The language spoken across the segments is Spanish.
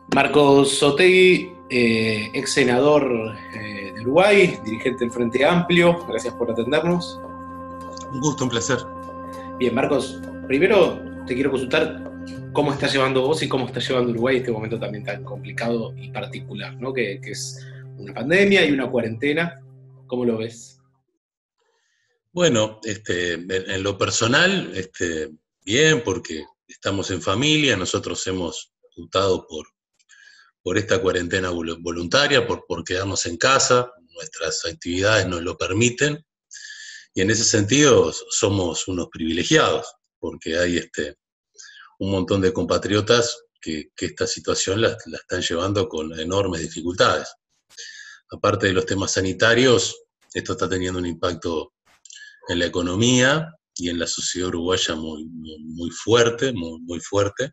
Marcos Otegui, ex senador de Uruguay, dirigente del Frente Amplio, gracias por atendernos. Un gusto, un placer. Bien, Marcos, primero te quiero consultar cómo estás llevando vos y cómo está llevando Uruguay este momento también tan complicado y particular, ¿no? Que es una pandemia y una cuarentena. ¿Cómo lo ves? Bueno, en lo personal, bien, porque estamos en familia, nosotros hemos optado por esta cuarentena voluntaria, por quedarnos en casa, nuestras actividades nos lo permiten, y en ese sentido somos unos privilegiados, porque hay un montón de compatriotas que esta situación la están llevando con enormes dificultades. Aparte de los temas sanitarios, esto está teniendo un impacto en la economía y en la sociedad uruguaya muy fuerte, muy fuerte,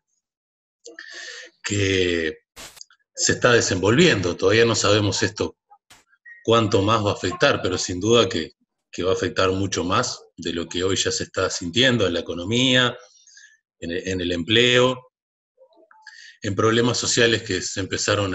que se está desenvolviendo. Todavía no sabemos esto cuánto más va a afectar, pero sin duda que va a afectar mucho más de lo que hoy ya se está sintiendo en la economía, en el empleo, en problemas sociales que se empezaron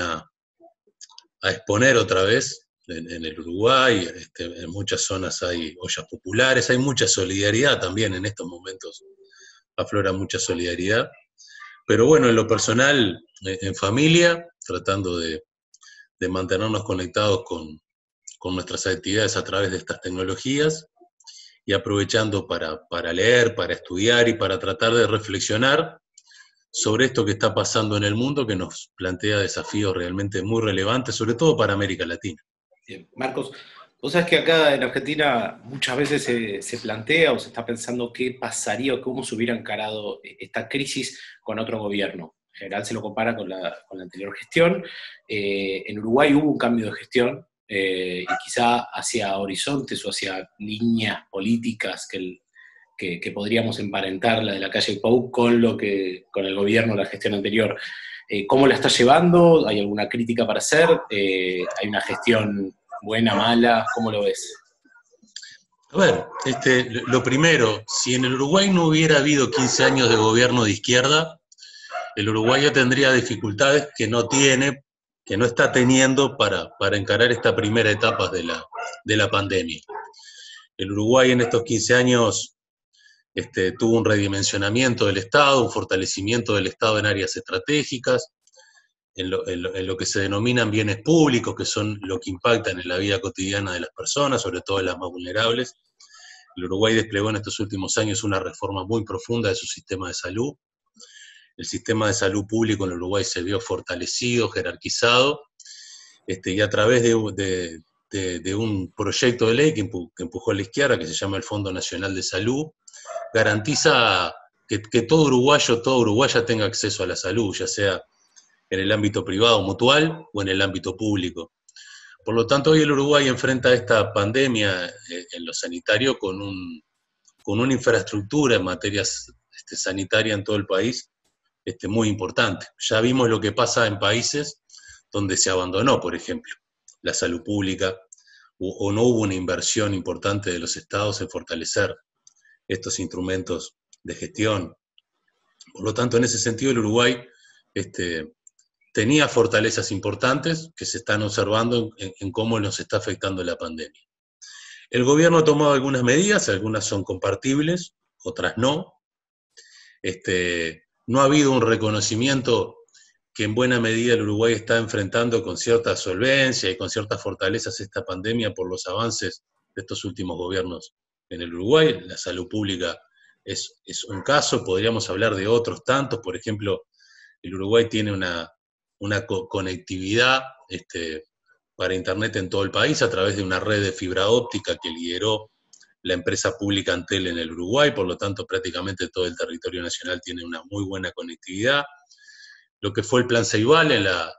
a exponer otra vez en el Uruguay. En muchas zonas hay ollas populares, hay mucha solidaridad también en estos momentos, aflora mucha solidaridad. Pero bueno, en lo personal, en familia, tratando de mantenernos conectados con nuestras actividades a través de estas tecnologías y aprovechando para leer, para estudiar y para tratar de reflexionar sobre esto que está pasando en el mundo, que nos plantea desafíos realmente muy relevantes, sobre todo para América Latina. Bien, Marcos, vos sabés que acá en Argentina muchas veces se plantea o se está pensando qué pasaría o cómo se hubiera encarado esta crisis con otro gobierno. En general se lo compara con la anterior gestión. En Uruguay hubo un cambio de gestión y quizá hacia horizontes o hacia líneas políticas que podríamos emparentar la de la calle Pou con el gobierno, la gestión anterior. ¿Cómo la está llevando? ¿Hay alguna crítica para hacer? ¿Hay una gestión buena, mala? ¿Cómo lo ves? A ver, lo primero, si en el Uruguay no hubiera habido 15 años de gobierno de izquierda, el uruguayo tendría dificultades que no tiene, que no está teniendo para encarar esta primera etapa de la pandemia. El Uruguay en estos 15 años tuvo un redimensionamiento del Estado, un fortalecimiento del Estado en áreas estratégicas, en lo que se denominan bienes públicos, que son lo que impactan en la vida cotidiana de las personas, sobre todo en las más vulnerables. El Uruguay desplegó en estos últimos años una reforma muy profunda de su sistema de salud. El sistema de salud público en el Uruguay se vio fortalecido, jerarquizado, y a través de un proyecto de ley que empujó la izquierda, que se llama el Fondo Nacional de Salud, garantiza que todo uruguayo, toda uruguaya tenga acceso a la salud, ya sea en el ámbito privado mutual o en el ámbito público. Por lo tanto, hoy el Uruguay enfrenta esta pandemia en lo sanitario con una infraestructura en materia sanitaria en todo el país muy importante. Ya vimos lo que pasa en países donde se abandonó, por ejemplo, la salud pública o no hubo una inversión importante de los estados en fortalecer estos instrumentos de gestión. Por lo tanto, en ese sentido, el Uruguay tenía fortalezas importantes que se están observando en cómo nos está afectando la pandemia. El gobierno ha tomado algunas medidas, algunas son compartibles, otras no. No ha habido un reconocimiento que en buena medida el Uruguay está enfrentando con cierta solvencia y con ciertas fortalezas esta pandemia por los avances de estos últimos gobiernos en el Uruguay. La salud pública es un caso, podríamos hablar de otros tantos. Por ejemplo, el Uruguay tiene una conectividad para Internet en todo el país a través de una red de fibra óptica que lideró la empresa pública Antel en el Uruguay, por lo tanto prácticamente todo el territorio nacional tiene una muy buena conectividad. Lo que fue el Plan Ceibal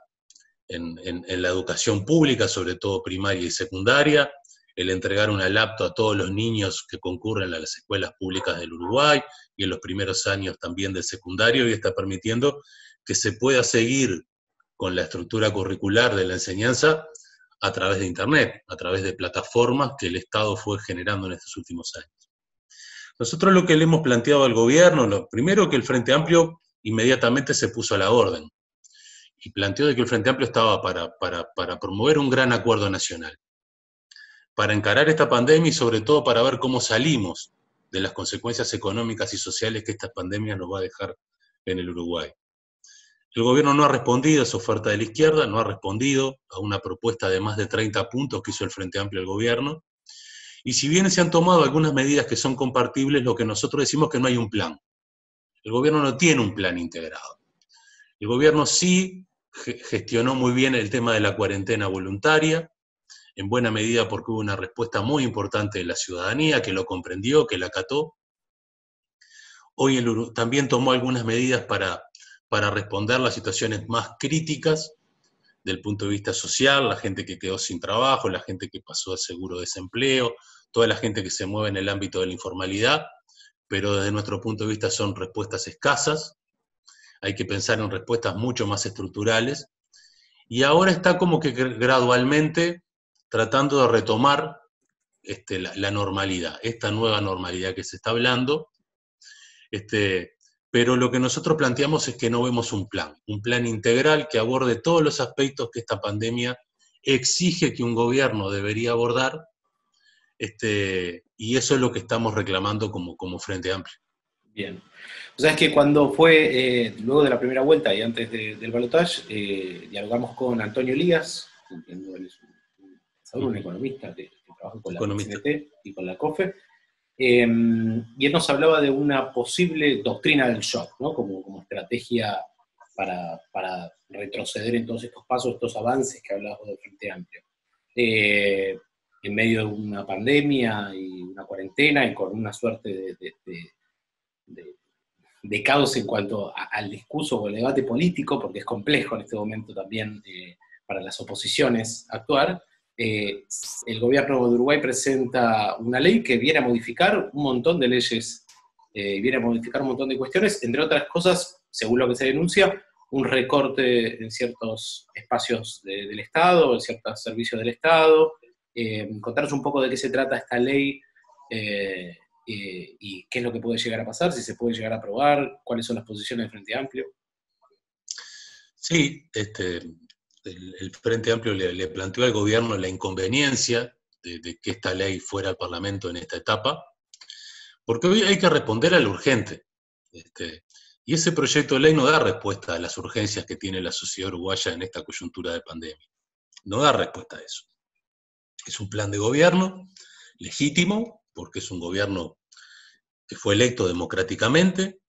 en la educación pública, sobre todo primaria y secundaria, el entregar una laptop a todos los niños que concurren a las escuelas públicas del Uruguay y en los primeros años también del secundario, y está permitiendo que se pueda seguir con la estructura curricular de la enseñanza a través de Internet, a través de plataformas que el Estado fue generando en estos últimos años. Nosotros lo que le hemos planteado al gobierno, lo primero que el Frente Amplio inmediatamente se puso a la orden y planteó de que el Frente Amplio estaba para promover un gran acuerdo nacional, para encarar esta pandemia y sobre todo para ver cómo salimos de las consecuencias económicas y sociales que esta pandemia nos va a dejar en el Uruguay. El gobierno no ha respondido a esa oferta de la izquierda, no ha respondido a una propuesta de más de 30 puntos que hizo el Frente Amplio al gobierno, y si bien se han tomado algunas medidas que son compartibles, lo que nosotros decimos es que no hay un plan. El gobierno no tiene un plan integrado. El gobierno sí gestionó muy bien el tema de la cuarentena voluntaria, en buena medida porque hubo una respuesta muy importante de la ciudadanía que lo comprendió, que la acató. Hoy también tomó algunas medidas para responder las situaciones más críticas del punto de vista social, la gente que quedó sin trabajo, la gente que pasó de seguro desempleo, toda la gente que se mueve en el ámbito de la informalidad, pero desde nuestro punto de vista son respuestas escasas, hay que pensar en respuestas mucho más estructurales, y ahora está como que gradualmente tratando de retomar la normalidad, esta nueva normalidad que se está hablando, pero lo que nosotros planteamos es que no vemos un plan integral que aborde todos los aspectos que esta pandemia exige que un gobierno debería abordar, y eso es lo que estamos reclamando como Frente Amplio. Bien. O sea, es que cuando fue, luego de la primera vuelta y antes del balotaje, dialogamos con Antonio Elías, entiendo él es un economista que trabaja con la CNT y con la COFE, y él nos hablaba de una posible doctrina del shock, ¿no? Como estrategia para retroceder en todos estos pasos, estos avances que hablabas del Frente Amplio. En medio de una pandemia y una cuarentena y con una suerte de caos en cuanto al discurso o el debate político, porque es complejo en este momento también para las oposiciones actuar, el gobierno de Uruguay presenta una ley que viene a modificar un montón de leyes, viene a modificar un montón de cuestiones, entre otras cosas, según lo que se denuncia, un recorte en ciertos espacios del Estado, en ciertos servicios del Estado. Contaros un poco de qué se trata esta ley, y qué es lo que puede llegar a pasar, si se puede llegar a aprobar, cuáles son las posiciones del Frente Amplio. Sí, el Frente Amplio le planteó al gobierno la inconveniencia de que esta ley fuera al Parlamento en esta etapa, porque hoy hay que responder a lo urgente. Y ese proyecto de ley no da respuesta a las urgencias que tiene la sociedad uruguaya en esta coyuntura de pandemia. No da respuesta a eso. Es un plan de gobierno legítimo, porque es un gobierno que fue electo democráticamente,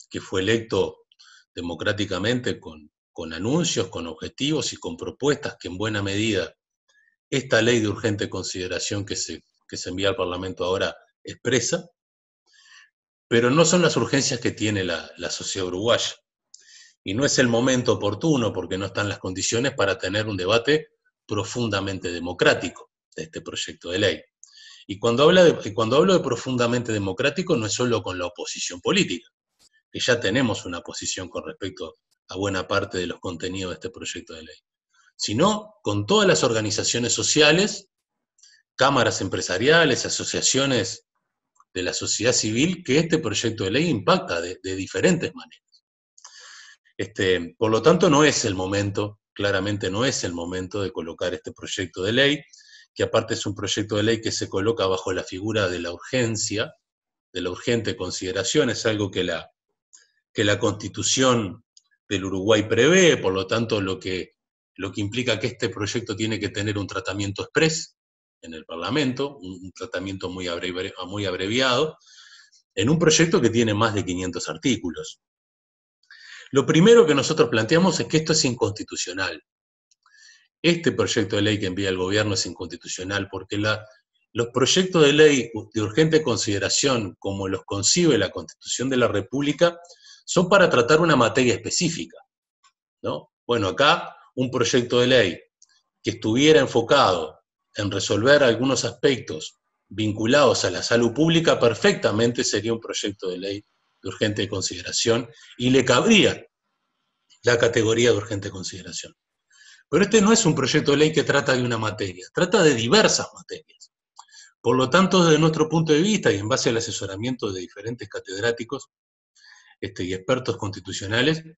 con anuncios, con objetivos y con propuestas que en buena medida esta ley de urgente consideración que se envía al Parlamento ahora expresa, pero no son las urgencias que tiene la sociedad uruguaya. Y no es el momento oportuno, porque no están las condiciones para tener un debate profundamente democrático de este proyecto de ley. Y cuando hablo de profundamente democrático, no es solo con la oposición política, que ya tenemos una posición con respecto a buena parte de los contenidos de este proyecto de ley, sino con todas las organizaciones sociales, cámaras empresariales, asociaciones de la sociedad civil, que este proyecto de ley impacta de diferentes maneras. Por lo tanto, no es el momento, claramente no es el momento de colocar este proyecto de ley, que aparte es un proyecto de ley que se coloca bajo la figura de la urgencia, de la urgente consideración, es algo que la Constitución del Uruguay prevé, por lo tanto lo que implica que este proyecto tiene que tener un tratamiento exprés en el Parlamento, un tratamiento muy abreviado, en un proyecto que tiene más de 500 artículos. Lo primero que nosotros planteamos es que esto es inconstitucional. Este proyecto de ley que envía el gobierno es inconstitucional porque los proyectos de ley de urgente consideración, como los concibe la Constitución de la República, son para tratar una materia específica, ¿no? Bueno, acá un proyecto de ley que estuviera enfocado en resolver algunos aspectos vinculados a la salud pública, perfectamente sería un proyecto de ley de urgente consideración y le cabría la categoría de urgente consideración. Pero este no es un proyecto de ley que trata de una materia, trata de diversas materias. Por lo tanto, desde nuestro punto de vista y en base al asesoramiento de diferentes catedráticos y expertos constitucionales,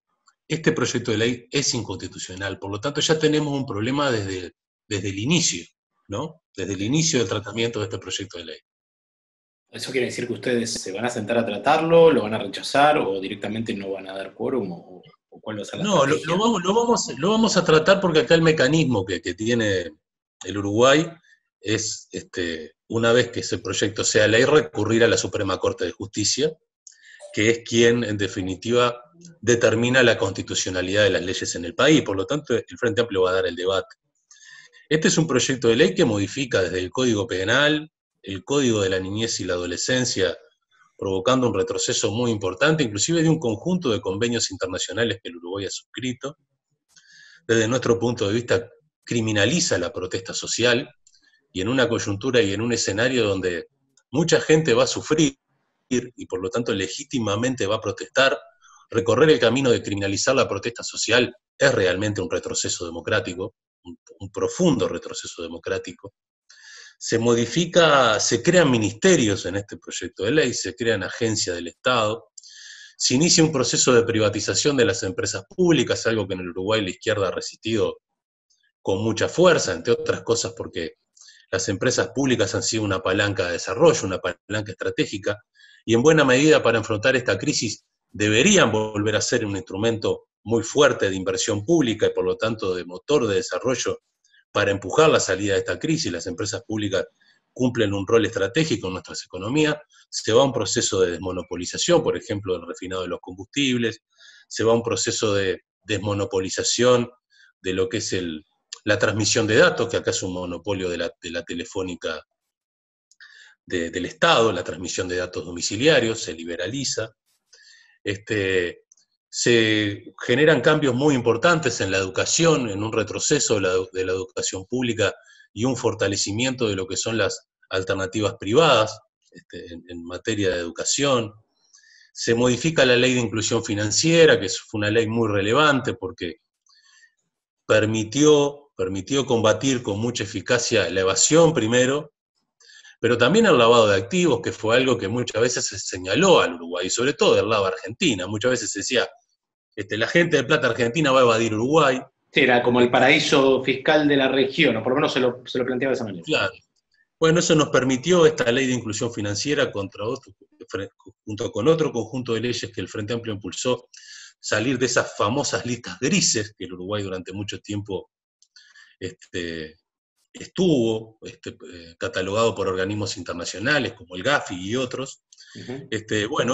este proyecto de ley es inconstitucional. Por lo tanto, ya tenemos un problema desde el inicio, ¿no? Desde el inicio del tratamiento de este proyecto de ley. ¿Eso quiere decir que ustedes se van a sentar a tratarlo, lo van a rechazar o directamente no van a dar quórum o cuál va a ser la No, estrategia? lo vamos a tratar porque acá el mecanismo que tiene el Uruguay es, una vez que ese proyecto sea ley, recurrir a la Suprema Corte de Justicia, que es quien, en definitiva, determina la constitucionalidad de las leyes en el país. Por lo tanto, el Frente Amplio va a dar el debate. Este es un proyecto de ley que modifica desde el Código Penal, el Código de la Niñez y la Adolescencia, provocando un retroceso muy importante, inclusive de un conjunto de convenios internacionales que el Uruguay ha suscrito. Desde nuestro punto de vista, criminaliza la protesta social, y en una coyuntura y en un escenario donde mucha gente va a sufrir y por lo tanto legítimamente va a protestar, recorrer el camino de criminalizar la protesta social es realmente un retroceso democrático, un profundo retroceso democrático. Se modifica, se crean ministerios en este proyecto de ley, se crean agencias del Estado, se inicia un proceso de privatización de las empresas públicas, algo que en el Uruguay la izquierda ha resistido con mucha fuerza, entre otras cosas porque las empresas públicas han sido una palanca de desarrollo, una palanca estratégica, y en buena medida para enfrentar esta crisis deberían volver a ser un instrumento muy fuerte de inversión pública y por lo tanto de motor de desarrollo para empujar la salida de esta crisis. Las empresas públicas cumplen un rol estratégico en nuestras economías. Se va a un proceso de desmonopolización, por ejemplo, del refinado de los combustibles, se va a un proceso de desmonopolización de lo que es la transmisión de datos, que acá es un monopolio de la telefónica del Estado, la transmisión de datos domiciliarios, se liberaliza. Se generan cambios muy importantes en la educación, en un retroceso de la educación pública y un fortalecimiento de lo que son las alternativas privadas en materia de educación. Se modifica la ley de inclusión financiera, que fue una ley muy relevante porque permitió combatir con mucha eficacia la evasión primero, pero también el lavado de activos, que fue algo que muchas veces se señaló al Uruguay, y sobre todo del lado de Argentina. Muchas veces se decía, la gente de plata argentina va a evadir Uruguay. Sí, era como el paraíso fiscal de la región, o por lo menos se lo planteaba de esa manera. Claro. Bueno, eso nos permitió esta ley de inclusión financiera junto con otro conjunto de leyes que el Frente Amplio impulsó, salir de esas famosas listas grises que el Uruguay durante mucho tiempo estuvo catalogado por organismos internacionales como el Gafi y otros. Bueno,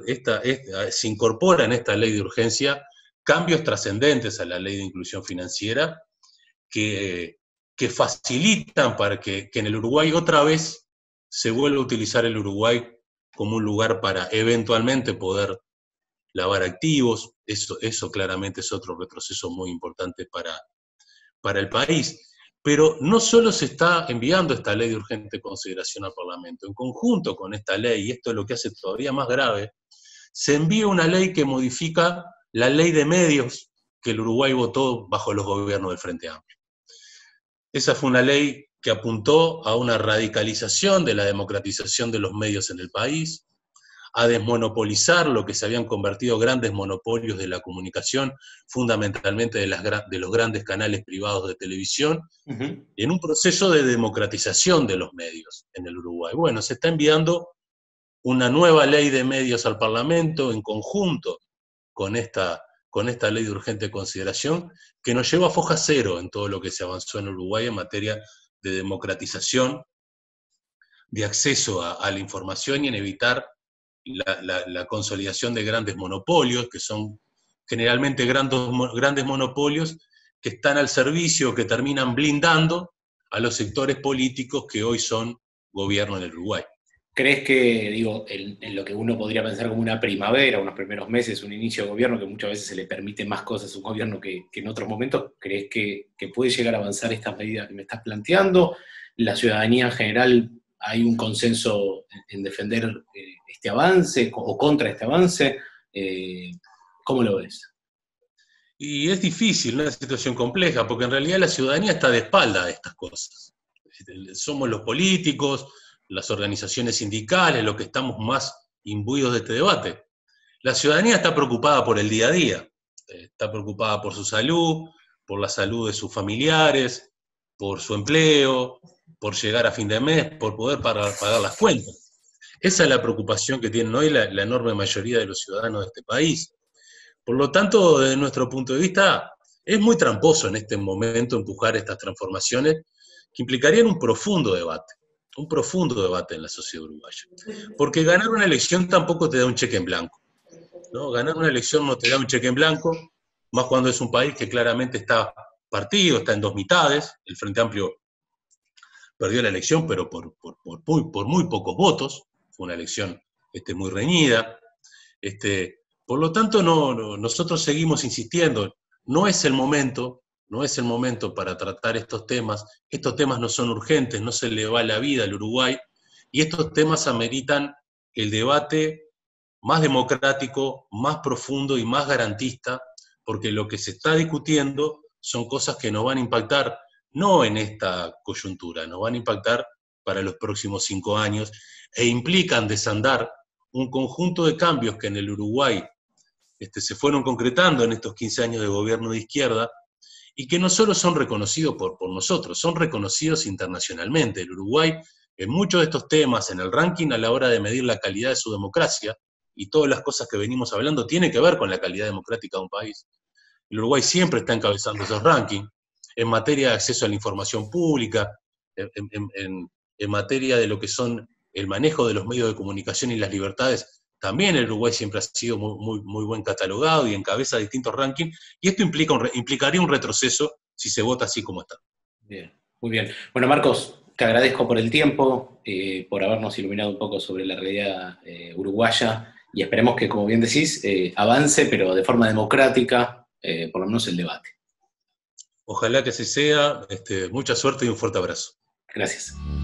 se incorpora en esta ley de urgencia cambios trascendentes a la ley de inclusión financiera que facilitan para que en el Uruguay otra vez se vuelva a utilizar el Uruguay como un lugar para eventualmente poder lavar activos. Eso claramente es otro retroceso muy importante para el país. Pero no solo se está enviando esta ley de urgente consideración al Parlamento, en conjunto con esta ley, y esto es lo que hace todavía más grave, se envía una ley que modifica la ley de medios que el Uruguay votó bajo los gobiernos del Frente Amplio. Esa fue una ley que apuntó a una radicalización de la democratización de los medios en el país, a desmonopolizar lo que se habían convertido grandes monopolios de la comunicación, fundamentalmente de los grandes canales privados de televisión, en un proceso de democratización de los medios en el Uruguay. Bueno, se está enviando una nueva ley de medios al Parlamento en conjunto con esta ley de urgente consideración, que nos lleva a foja cero en todo lo que se avanzó en Uruguay en materia de democratización, de acceso a la información y en evitar la consolidación de grandes monopolios, que son generalmente grandes monopolios que están al servicio, que terminan blindando a los sectores políticos que hoy son gobierno en el Uruguay. ¿Crees que, en lo que uno podría pensar como una primavera, unos primeros meses, un inicio de gobierno, que muchas veces se le permite más cosas a un gobierno que en otros momentos, crees que puede llegar a avanzar estas medidas que me estás planteando? ¿La ciudadanía en general hay un consenso en defender este avance o contra este avance? ¿Cómo lo ves? Y es difícil, una situación compleja, porque en realidad la ciudadanía está de espalda de estas cosas. Somos los políticos, las organizaciones sindicales, los que estamos más imbuidos de este debate. La ciudadanía está preocupada por el día a día. está preocupada por su salud, por la salud de sus familiares, por su empleo, por llegar a fin de mes, por poder pagar las cuentas. Esa es la preocupación que tienen hoy la enorme mayoría de los ciudadanos de este país. Por lo tanto, desde nuestro punto de vista, es muy tramposo en este momento empujar estas transformaciones que implicarían un profundo debate en la sociedad uruguaya. Porque ganar una elección tampoco te da un cheque en blanco, ¿no? Ganar una elección no te da un cheque en blanco, más cuando es un país que claramente está partido, está en dos mitades. El Frente Amplio perdió la elección, pero por muy pocos votos. Fue una elección muy reñida. Por lo tanto, nosotros seguimos insistiendo, no es el momento para tratar estos temas no son urgentes, no se le va la vida al Uruguay, y estos temas ameritan el debate más democrático, más profundo y más garantista, porque lo que se está discutiendo son cosas que nos van a impactar no en esta coyuntura, nos van a impactar para los próximos 5 años, e implican desandar un conjunto de cambios que en el Uruguay se fueron concretando en estos 15 años de gobierno de izquierda, y que no solo son reconocidos por nosotros, son reconocidos internacionalmente. El Uruguay, en muchos de estos temas, en el ranking a la hora de medir la calidad de su democracia, y todas las cosas que venimos hablando, tiene que ver con la calidad democrática de un país. El Uruguay siempre está encabezando esos rankings, en materia de acceso a la información pública, en materia de lo que son el manejo de los medios de comunicación y las libertades. También el Uruguay siempre ha sido muy buen catalogado y encabeza distintos rankings, y esto implicaría un retroceso si se vota así como está. Bien, muy bien. Bueno, Marcos, te agradezco por el tiempo, por habernos iluminado un poco sobre la realidad uruguaya, y esperemos que, como bien decís, avance, pero de forma democrática, por lo menos el debate. Ojalá que así sea. Mucha suerte y un fuerte abrazo. Gracias.